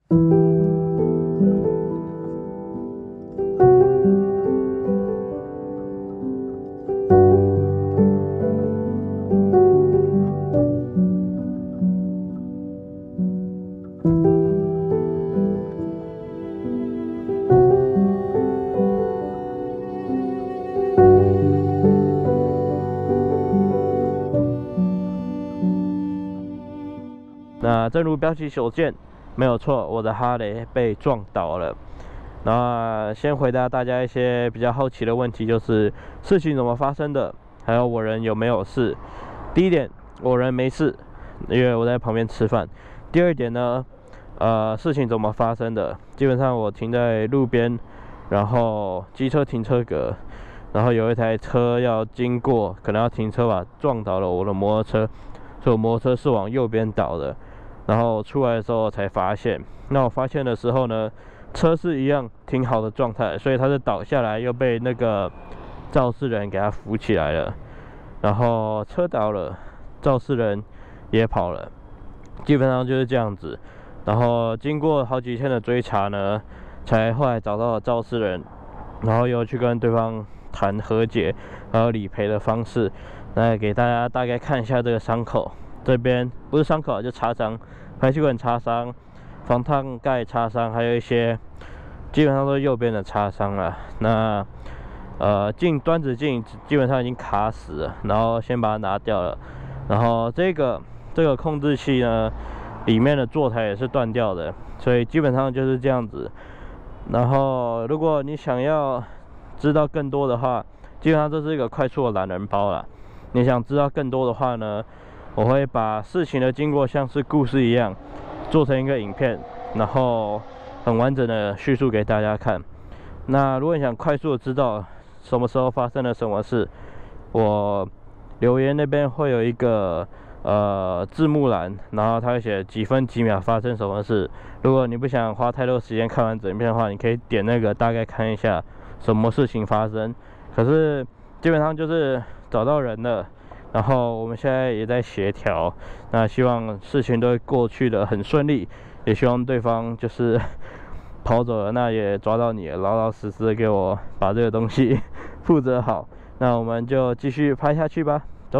那正如标题所见，没有错，我的哈雷被撞倒了。那先回答大家一些比较好奇的问题，就是事情怎么发生的，还有我人有没有事。第一点，我人没事，因为我在旁边吃饭。第二点呢，事情怎么发生的？基本上我停在路边，然后机车停车格，然后有一台车要经过，可能要停车吧，撞倒了我的摩托车，所以我摩托车是往右边倒的。然后出来的时候才发现，那我发现的时候呢，车是一样挺好的状态，所以它是倒下来又被那个肇事人给它扶起来了，然后车倒了，肇事人也跑了，基本上就是这样子。然后经过好几天的追查呢，才后来找到了肇事人，然后又去跟对方谈和解，还有理赔的方式。那给大家大概看一下这个伤口，这边不是伤口就擦伤。排气管擦伤、防烫盖擦伤，还有一些基本上都是右边的擦伤了。那端子镜基本上已经卡死了，然后先把它拿掉了。然后这个控制器呢，里面的座台也是断掉的，所以基本上就是这样子。然后如果你想要知道更多的话，基本上这是一个快速的懒人包啦。你想知道更多的话呢，我会把事情的经过像是故事一样做成一个影片，然后很完整的叙述给大家看。那如果你想快速的知道什么时候发生了什么事，我留言那边会有一个字幕栏，然后它会写几分几秒发生什么事。如果你不想花太多时间看完整片的话，你可以点那个大概看一下什么事情发生。可是基本上就是找到人了。然后我们现在也在协调，那希望事情都会过去的很顺利，也希望对方就是跑走了，那也抓到你了，老老实实的给我把这个东西负责好。那我们就继续拍下去吧，走。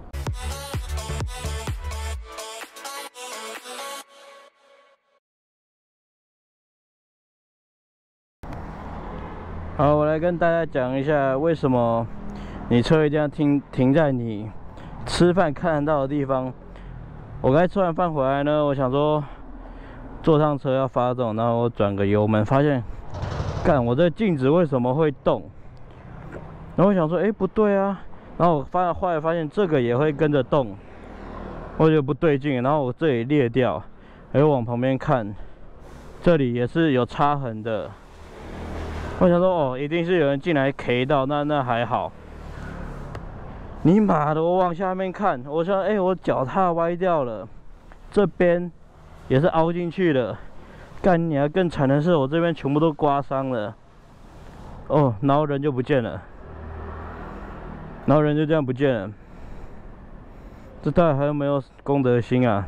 好，我来跟大家讲一下为什么你车一定要停在你吃饭看得到的地方。我刚才吃完饭回来呢，我想说坐上车要发动，然后我转个油门，发现，干，我这镜子为什么会动？然后我想说，不对啊。然后后来发现这个也会跟着动，我觉得不对劲。然后我这里裂掉，又往旁边看，这里也是有擦痕的。我想说，一定是有人进来 K 到，那还好。你妈的！我往下面看，我想，我脚踏歪掉了，这边也是凹进去的。干你啊！更惨的是，我这边全部都刮伤了。然后人就不见了，然后人就这样不见了。这到底还有没有公德心啊？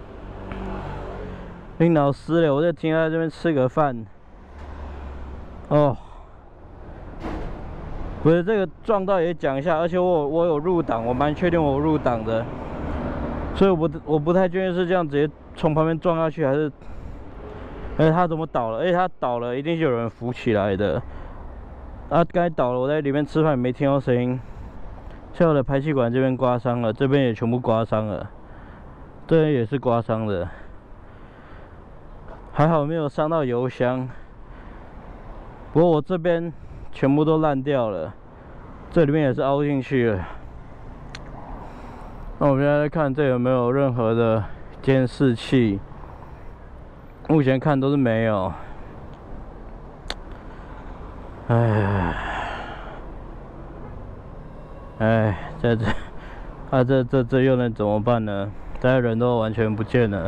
你老师嘞！我就停在这边吃个饭。不是这个撞到也讲一下，而且我有入档，我蛮确定我有入档的，所以我不太确定是这样直接从旁边撞下去，还是，他怎么倒了？他倒了，一定是有人扶起来的。刚才倒了，我在里面吃饭没听到声音。像我的排气管这边刮伤了，这边也全部刮伤了，这边也是刮伤的，还好没有伤到油箱。不过我这边全部都烂掉了，这里面也是凹进去了。那我们现在来看这有没有任何的监视器，目前看都是没有。这又能怎么办呢？大家人都完全不见了。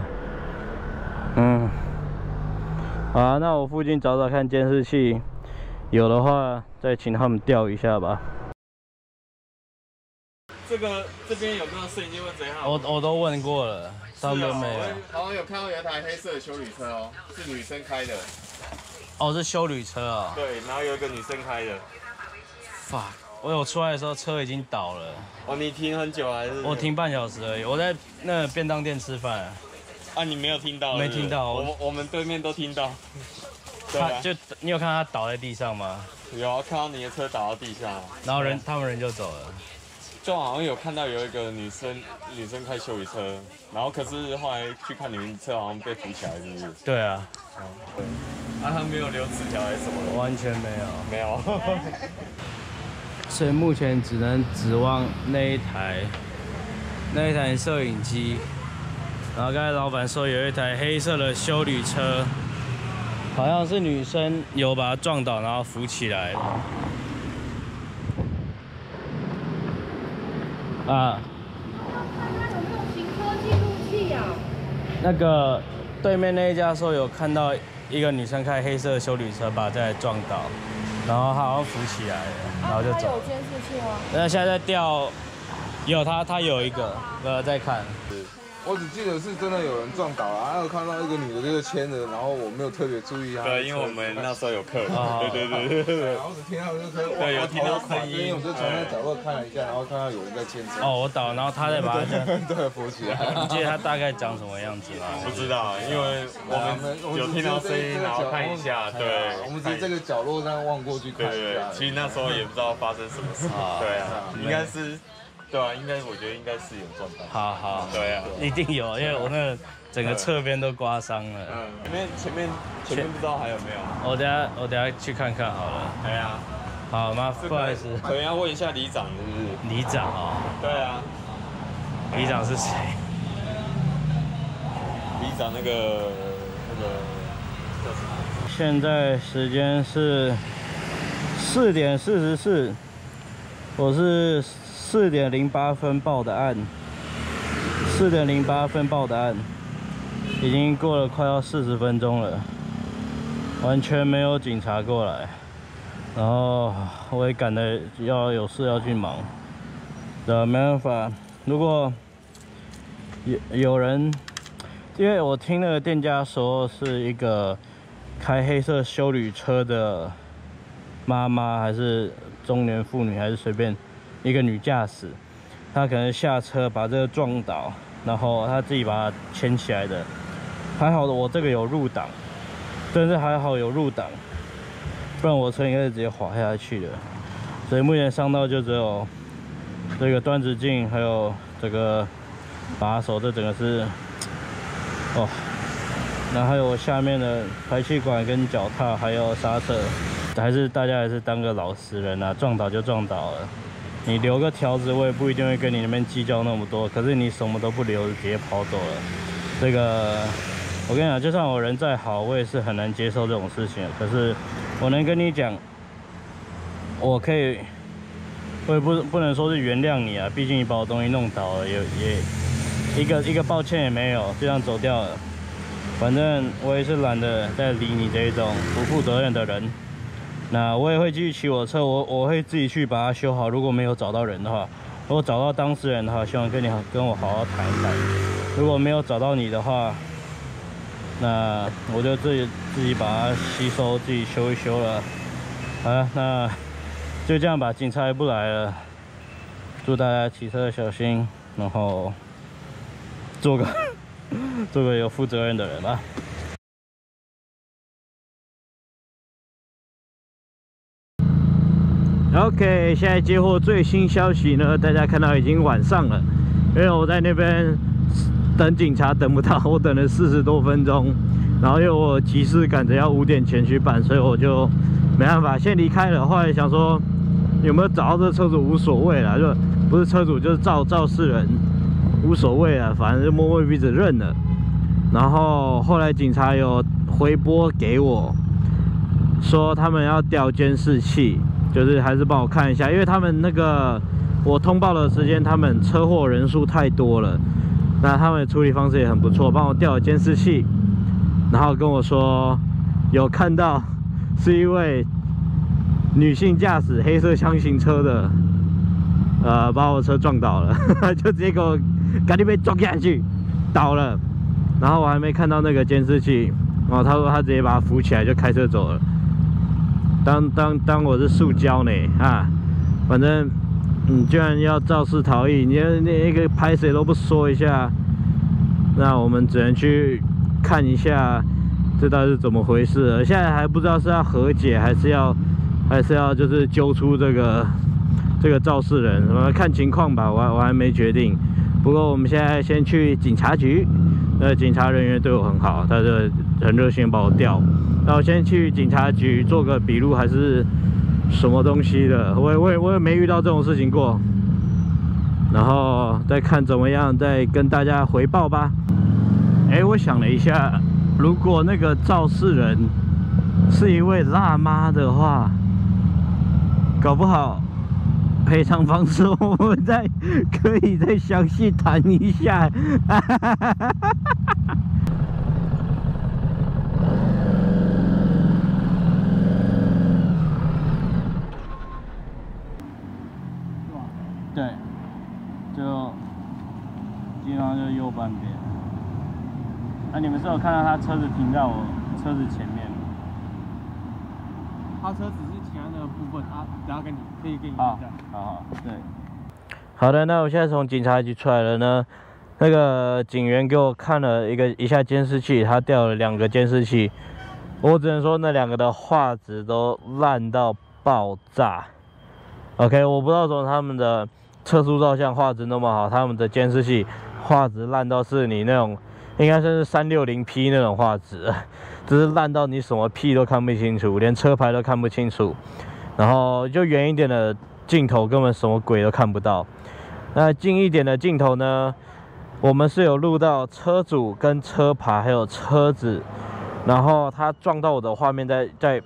好啊，那我附近找找看监视器，有的话再请他们调一下吧。 这边有没有摄影机问谁好？ 我都问过了，他们没有。 好像有看到有一台黑色的休旅车哦，是女生开的。 哦，是休旅车啊。 对，然后有一个女生开的。 fuck， 我出来的时候车已经倒了。 哦，你停很久还是？ 我停半小时而已，我在那个便当店吃饭。 啊，你没有听到？ 没听到。 我们对面都听到。 他就你有看他倒在地上吗？ 有啊，看到你的车倒到地上， 然后他们人就走了。 就好像有看到有一个女生开休旅车，然后可是后来去看你们车好像被扶起来，是不是？ 对啊。 对。啊，他没有留纸条还是什么？ 完全没有。 没有。 所以目前只能指望那一台摄影机。然后刚才老板说有一台黑色的休旅车，好像是女生有把它撞倒，然后扶起来了。啊。 看看有没有行车记录器啊？ 那个对面那一家说有看到一个女生开黑色的休旅车把这台撞倒，然后她好像扶起来了，然后就走。 他有监视器吗？ 那现在在调，有他有一个，在看。 我只记得是真的有人撞倒了，还有看到一个女的就牵着，然后我没有特别注意她。 对，因为我们那时候有课。 对。然后只听到这车， 对，有听到声音， 我就从那角落看了一下，然后看到有人在牵车。 哦，我倒，然后他再把它对扶起来。 你记得他大概长什么样子吗？ 不知道，因为我们有听到声音，然后看一下，对， 我们只是这个角落这样望过去看一下。 其实那时候也不知道发生什么事。对啊，应该是。对啊，我觉得应该是有撞到。 好， 对啊， 一定有，因为我那个整个侧边都刮伤了。 前面不知道还有没有。 我等下去看看好了。 对啊。 好吗？不好意思。 可能要问一下里长是不是？ 里长哦。 对啊。 里长是谁？ 里长那个。 现在时间是4点44，我是4点08分报的案，4点08分报的案，已经过了快要40分钟了，完全没有警察过来，然后我也赶得要有事要去忙，没办法，如果有人，因为我听那个店家说是一个开黑色休旅车的妈妈，还是中年妇女，还是随便一个女驾驶，她可能下车把这个撞倒，然后她自己把它牵起来的。还好我这个有入档，真是还好有入档，不然我车应该是直接滑下去的。所以目前伤到就只有这个端子镜，还有这个把手，这整个是哦。然后还有我下面的排气管跟脚踏，还有刹车，大家还是当个老实人啊，撞倒就撞倒了。你留个条子，我也不一定会跟你那边计较那么多。可是你什么都不留，直接跑走了，这个我跟你讲，就算我人再好，我也是很难接受这种事情。可是我能跟你讲，我可以，我也不能说是原谅你啊，毕竟你把我东西弄倒了，也一个抱歉也没有，就这样走掉了。反正我也是懒得再理你这一种不负责任的人。那我也会继续骑我的车，我会自己去把它修好。如果没有找到人的话，如果找到当事人的话，希望跟我好好谈一谈。如果没有找到你的话，那我就自己把它吸收，自己修一修了。好了，那就这样吧。警察也不来了，祝大家骑车小心，然后做个有负责任的人吧。OK， 现在接获最新消息呢，大家看到已经晚上了，因为我在那边等警察等不到，我等了40多分钟，然后因为我急事赶着要5点前去办，所以我就没办法先离开了。后来想说有没有找到这个车主无所谓啦，就不是车主就是肇事人，无所谓啦，反正就摸摸鼻子认了。然后后来警察有回拨给我，说他们要调监视器。就是还是帮我看一下，因为他们那个我通报的时间，他们车祸人数太多了，那他们的处理方式也很不错，帮我调了监视器，然后跟我说有看到是一位女性驾驶黑色箱型车的把我车撞倒了，就直接给我赶紧被撞下去，倒了。然后我还没看到那个监视器，然后他说他直接把它扶起来就开车走了。当我是塑胶呢啊，反正你居然要肇事逃逸，你那个拍谁都不说一下，那我们只能去看一下这到底是怎么回事了。现在还不知道是要和解还是要就是揪出这个肇事人，看情况吧，我还没决定。不过我们现在先去警察局，警察人员对我很好，他就很热心把我调。那我先去警察局做个笔录还是什么东西的，我也没遇到这种事情过。然后再看怎么样，再跟大家回报吧。我想了一下，如果那个肇事人是一位辣妈的话，搞不好赔偿方式我们可以再详细谈一下。对，就基本上就是右半边。你们是有看到他车子停在我车子前面吗？ 他车只是停在那个部分，等下可以给你看一下。 好，对。好的，那我现在从警察局出来了呢。那个警员给我看了一下监视器，他调了2个监视器，我只能说那2个的画质都烂到爆炸。OK， 我不知道怎么他们的测速照相画质那么好，他们的监视器画质烂到是你那种应该是360P 那种画质，只是烂到你什么屁都看不清楚，连车牌都看不清楚。然后就远一点的镜头根本什么鬼都看不到。那近一点的镜头呢，我们是有录到车主跟车牌还有车子，然后他撞到我的画面在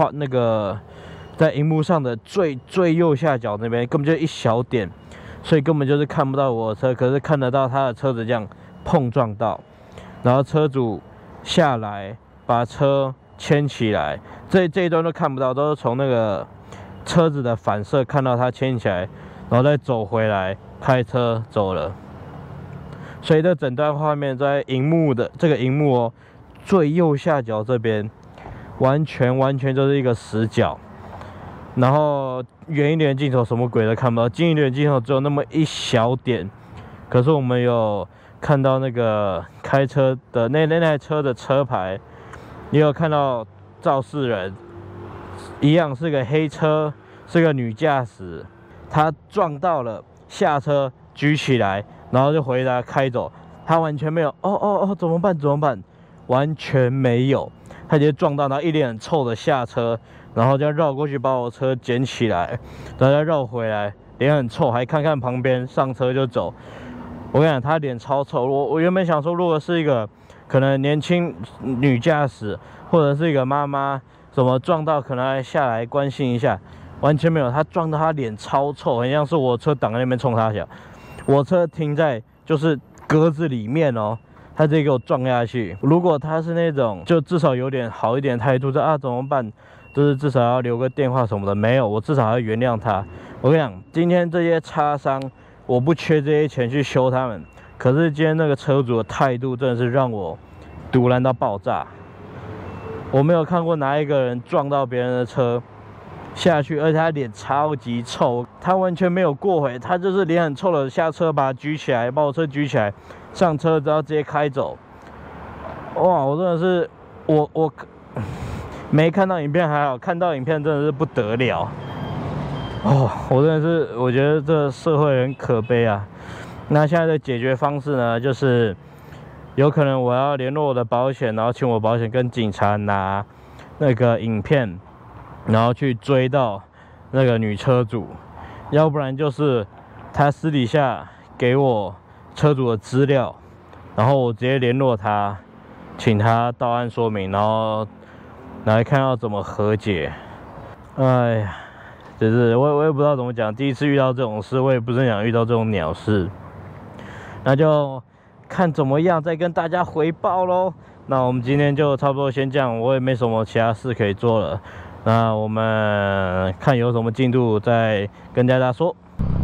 荧幕上的最右下角那边，根本就一小点，所以根本就是看不到我的车，可是看得到他的车子这样碰撞到，然后车主下来把车牵起来，这一段都看不到，都是从那个车子的反射看到他牵起来，然后再走回来开车走了。所以这整段画面在这个荧幕哦最右下角这边，完全就是一个死角。然后远一点的镜头什么鬼都看不到，近一点的镜头只有那么一小点。可是我们有看到那个开车的那台车的车牌，也有看到肇事人，一样是个黑车，是个女驾驶，她撞到了，下车举起来，然后就回来开走，她完全没有怎么办，完全没有，她直接撞到，然后一脸很臭的下车。然后就绕过去把我车捡起来，然后再绕回来，脸很臭，还看看旁边，上车就走。我跟你讲，他脸超臭。我原本想说，如果是一个可能年轻女驾驶，或者是一个妈妈，怎么撞到，可能还下来关心一下，完全没有。他撞到他脸超臭，很像是我车挡在那边冲他笑。我车停在就是格子里面哦，他直接给我撞下去。如果他是那种就至少有点好一点态度，说怎么办？就是至少要留个电话什么的，没有，我至少要原谅他。我跟你讲，今天这些擦伤，我不缺这些钱去修他们。可是今天那个车主的态度真的是让我毒烂到爆炸。我没有看过哪一个人撞到别人的车下去，而且他脸超级臭，他完全没有过回，他就是脸很臭的下车把他举起来，把我车举起来，上车然后直接开走。哇，我真的是我。没看到影片还好，看到影片真的是不得了哦！我真的是，我觉得这社会很可悲啊。那现在的解决方式呢，就是有可能我要联络我的保险，然后请我保险跟警察拿那个影片，然后去追到那个女车主，要不然就是他私底下给我车主的资料，然后我直接联络他，请他到案说明，然后来看要怎么和解。哎呀，就是我也不知道怎么讲，第一次遇到这种事，我也不是想遇到这种鸟事，那就看怎么样再跟大家回报咯。那我们今天就差不多先这样，我也没什么其他事可以做了。那我们看有什么进度再跟大家说。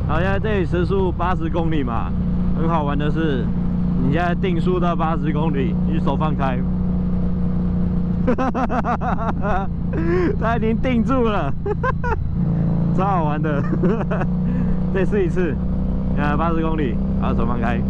好，现在这里时速80公里嘛，很好玩的是，你现在定速到80公里，你手放开，他已经定住了，超好玩的，再试一次，80公里，然后手放开，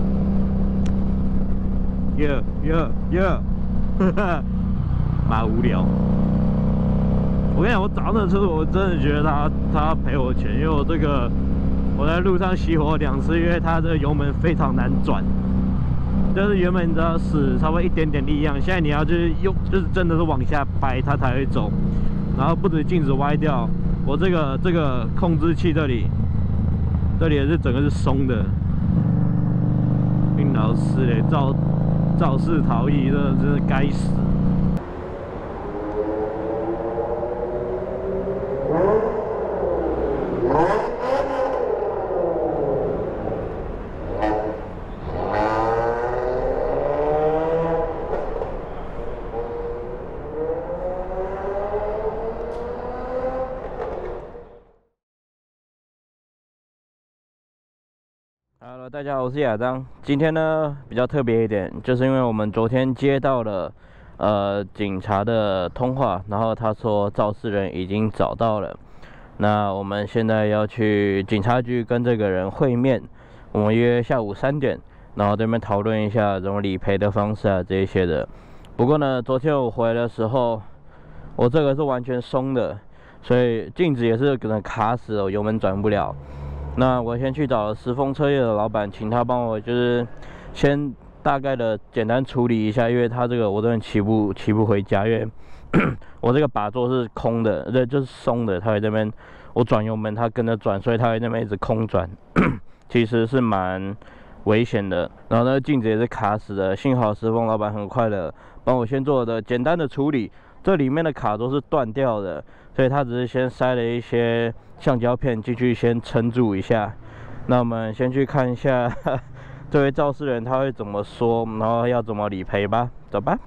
妈无聊。我跟你讲，我找到那个车，我真的觉得他要赔我钱，因为我我在路上熄火2次，因为它这个油门非常难转，就是原本你只要使差不多一点点力量，现在你要就是就是真的是往下掰它才会走，然后不止镜子歪掉，我这个控制器这里也是整个是松的，林老师嘞，肇事逃逸，真是该死。Hello， 大家好，我是亚当。今天呢比较特别一点，就是因为我们昨天接到了警察的通话，然后他说肇事人已经找到了。那我们现在要去警察局跟这个人会面，我们约下午3点，然后这边讨论一下怎么理赔的方式啊这一些的。不过呢，昨天我回来的时候，我这个是完全松的，所以镜子也是可能卡死了，油门转不了。那我先去找了时丰车业的老板，请他帮我就是先大概的简单处理一下，因为他这个我真的骑不回家，因为我这个把座是空的，对，就是松的，他在这边我转油门，他跟着转，所以他在那边一直空转，其实是蛮危险的。然后那个镜子也是卡死的，幸好时丰老板很快的帮我先做的简单的处理，这里面的卡都是断掉的，所以他只是先塞了一些橡胶片进去先撑住一下。那我们先去看一下这位肇事人他会怎么说，然后要怎么理赔吧，走吧。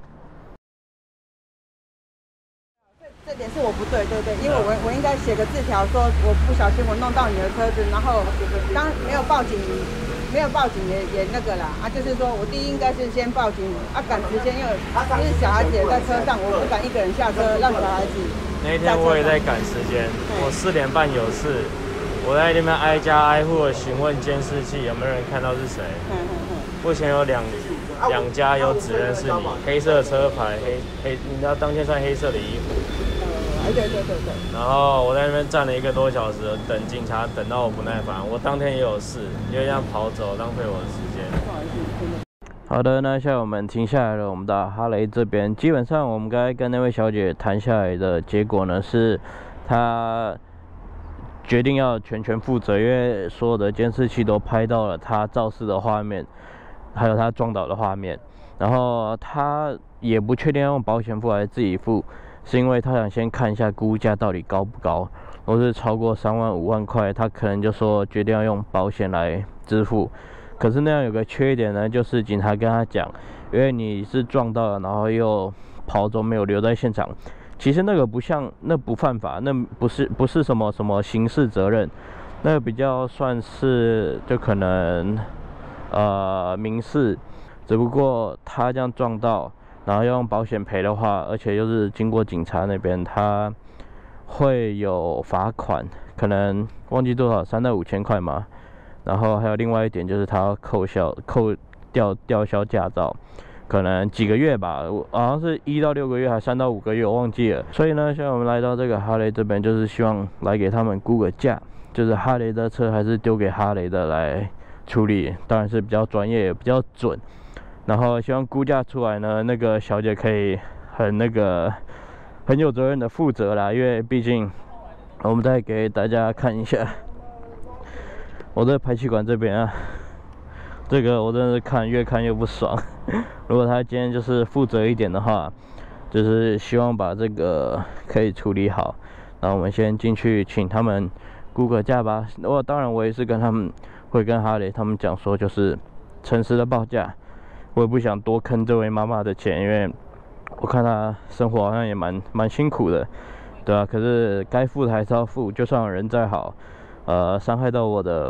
这点是我不对，对不对？因为我应该写个字条说我不小心我弄到你的车子，然后当没有报警也那个啦啊，就是说我第一应该是先报警啊，赶时间，因为是小孩子也在车上，我不敢一个人下车让小孩子。 那天我也在赶时间，我4点半有事，我在那边挨家挨户的询问监视器有没有人看到是谁。目前有两家有指认是你，黑色车牌，黑，你知道当天穿黑色的衣服。 对。 然后我在那边站了1个多小时，等警察，等到我不耐烦。我当天也有事，因为这样跑走浪费我的时间。 好的，那现在我们停下来了，我们到哈雷这边。基本上我们刚才跟那位小姐谈下来的结果呢，是她决定要全负责，因为所有的监视器都拍到了她肇事的画面，还有她撞倒的画面。然后她也不确定要用保险付还是自己付，是因为她想先看一下估价到底高不高。如果是超过3万5万块，她可能就说决定要用保险来支付。可是那样有个缺点呢，就是警察跟他讲，因为你是撞到了，然后又跑走，没有留在现场。其实那个那不犯法，那不是什么刑事责任，那个比较算是就可能民事。只不过他这样撞到，然后要用保险赔的话，而且又是经过警察那边，他会有罚款，可能忘记多少，3到5千块嘛。然后还有另外一点就是他要吊销驾照，可能几个月吧，好像是1到6个月还是3到5个月，我忘记了。所以呢，现在我们来到这个哈雷这边，就是希望来给他们估个价，就是哈雷的车还是丢给哈雷的来处理，当然是比较专业也比较准。然后希望估价出来呢，那个小姐可以很有责任的负责啦，因为毕竟我们再给大家看一下。我在排气管这边啊，这个我真的是越看越不爽。如果他今天就是负责一点的话，就是希望把这个可以处理好。然后我们先进去请他们估个价吧。当然我也是跟哈雷他们讲说，就是诚实的报价。我也不想多坑这位妈妈的钱，因为我看她生活好像也蛮辛苦的，对吧？可是该付的还是要付，就算人再好。伤害到我的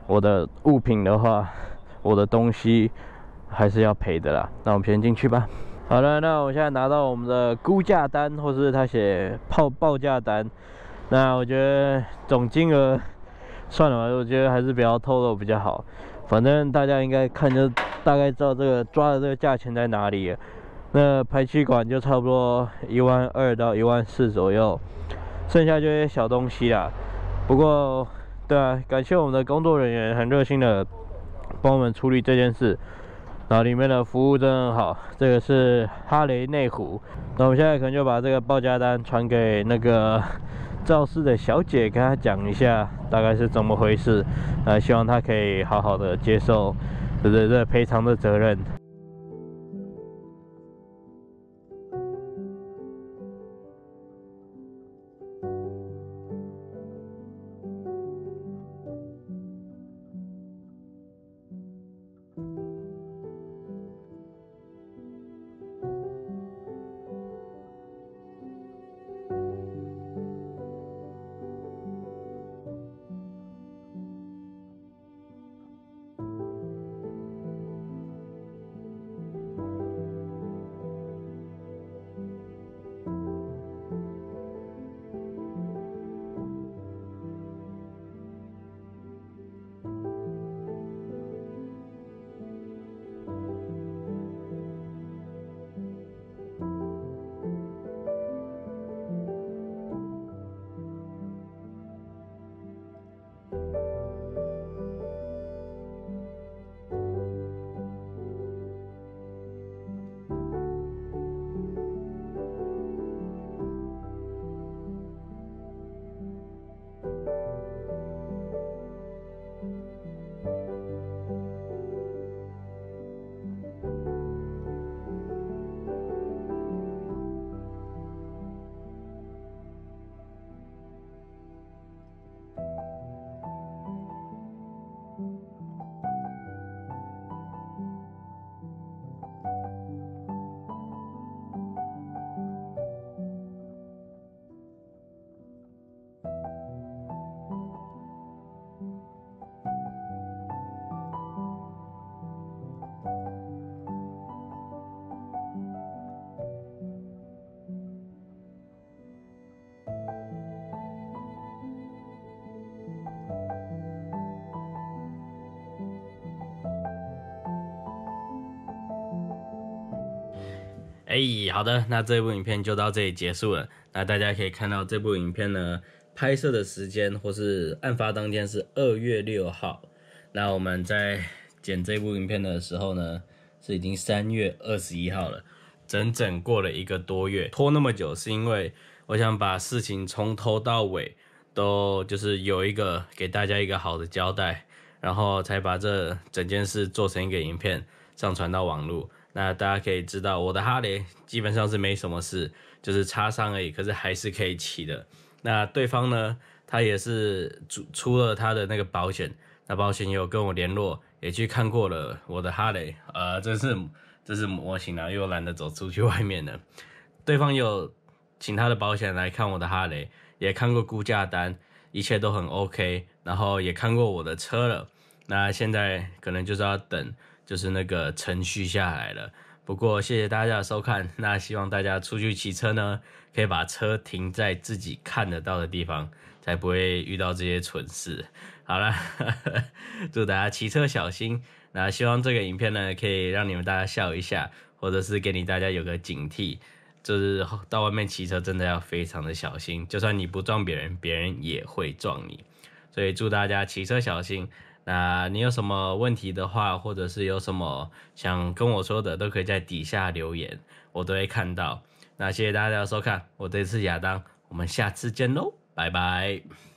我的物品的话，我的东西还是要赔的啦。那我们先进去吧。好了，那我现在拿到我们的估价单，或是他写报价单。那我觉得总金额算了吧，我觉得还是不要透露比较好。反正大家应该看就大概知道这个抓的这个价钱在哪里了。那排气管就差不多12000到14000左右，剩下就一些小东西啦。不过，对啊，感谢我们的工作人员很热心的帮我们处理这件事，然后里面的服务真的很好。这个是哈雷内湖，那我们现在可能就把这个报价单传给那个肇事的小姐，跟她讲一下大概是怎么回事，希望她可以好好的接受这赔偿的责任。 好的，那这部影片就到这里结束了。那大家可以看到这部影片呢，拍摄的时间或是案发当天是2月6号。那我们在剪这部影片的时候呢，是已经3月21号了，整整过了1个多月。拖那么久是因为我想把事情从头到尾都就是有一个给大家一个好的交代，然后才把这整件事做成一个影片上传到网络。那大家可以知道，我的哈雷基本上是没什么事，就是擦伤而已，可是还是可以骑的。那对方呢，他也是出了他的那个保险，那保险也有跟我联络，也去看过了我的哈雷，这是模型啦，因为我懒得走出去外面了。对方有请他的保险来看我的哈雷，也看过估价单，一切都很 OK， 然后也看过我的车了。那现在可能就是要等。就是那个程序下来了，不过谢谢大家的收看。那希望大家出去骑车呢，可以把车停在自己看得到的地方，才不会遇到这些蠢事。好啦，祝大家骑车小心。那希望这个影片呢，可以让你们大家笑一下，或者是给你大家有个警惕，就是到外面骑车真的要非常的小心，就算你不撞别人，别人也会撞你。所以祝大家骑车小心。那你有什么问题的话，或者是有什么想跟我说的，都可以在底下留言，我都会看到。那谢谢大家的收看，我这次亚当，我们下次见喽，拜拜。